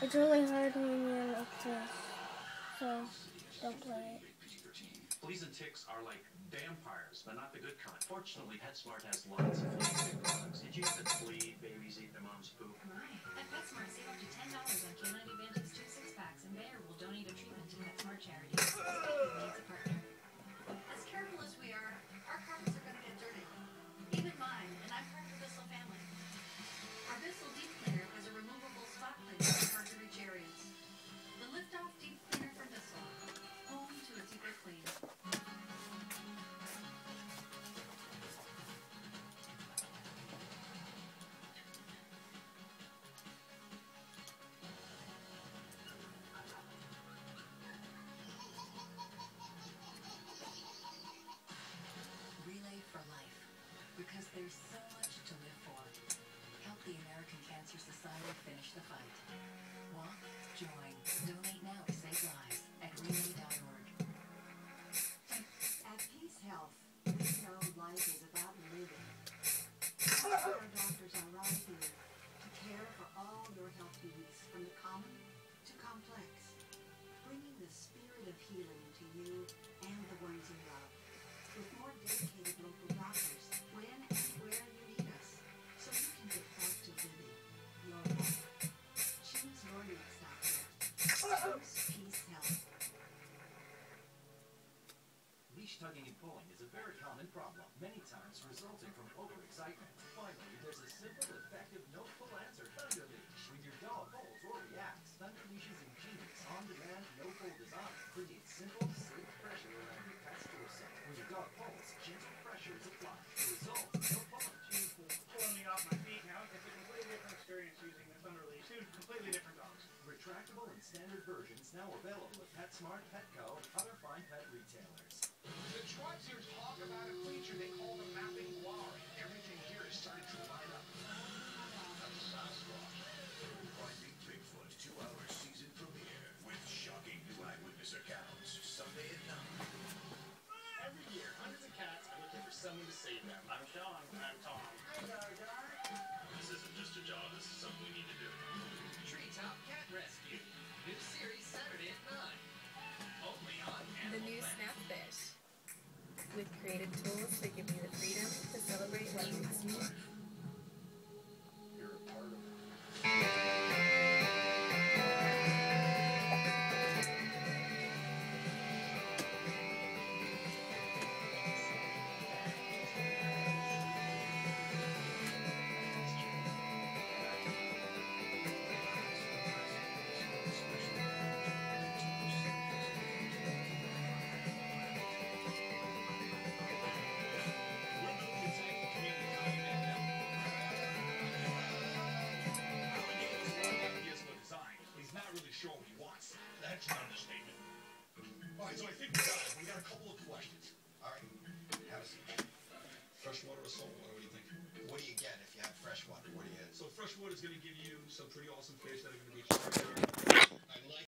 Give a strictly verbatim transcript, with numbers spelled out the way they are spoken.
It's really hard when you're like this, so don't play it. Fleas and ticks are like vampires, but not the good kind. Fortunately, PetSmart has lots of flea and tick products. Did you know that flea babies eat their mom's poop? Right. At PetSmart, save up to ten dollars on Canine Advantage two six-packs, and Bayer will donate a treatment to PetSmart charities. Needs a partner. As careful as we are, our carpets are going to get dirty. Even mine, and I'm part of the Bissell family. Our Bissell Deep Cleaner has a removable spot cleaner for hard-to-reach areas. The lift-off deep cleaner from Bissell. Home to a deeper clean. Because there's so much to live for. Help the American Cancer Society finish the fight. Walk, join, donate now to save lives at relay dot org. At Peace Health, we know life is about living. Our doctors are right here to care for all your health needs, from the common to complex, bringing the spirit of healing to you and the ones you love. With more dedicated local doctors, when and where you need us, so you can get back to living your life. Choose your next doctor. Choose Peace Health. Leash tugging and pulling is a very common problem, many times resulting from overexcitement. Finally, there's a simple, effective, no-pull answer, Thunder Leash. When your dog pulls or reacts, Thunder Leash's ingenious, on-demand, no-pull design creates simple, safe pressure around your pet's torso. When your dog pulls, gentle pressure is applied. The result, no pulling. She's pulling me off my feet now. It's a completely different experience using the Thunder Leash. Two completely different dogs. Retractable and standard versions now available at PetSmart, Petco, and other fine pet retailers. The tribes here talk about a creature they call the mapping quarry. Everything here is starting to line up. That's Sasquatch. Finding Bigfoot two-hour season premiere with shocking new eyewitness accounts. Sunday at nine. Every year, hundreds of cats are looking for someone to save them. I'm Sean. I'm Tom. Hi, Gar Gar. This isn't just a job. This is something we need to do. Treetop Cat Rescue. New series Saturday at nine. Only on Animal The new Planet. Snapfish. With creative tools that give you the freedom to celebrate what makes you. You're a part of it. Sure what he wants. That's an understatement. All right, so I think we got it. We got a couple of questions. All right, have a seat. Freshwater or saltwater, what do you think? What do you get if you have fresh water? What do you get? So freshwater is going to give you some pretty awesome fish that are going to be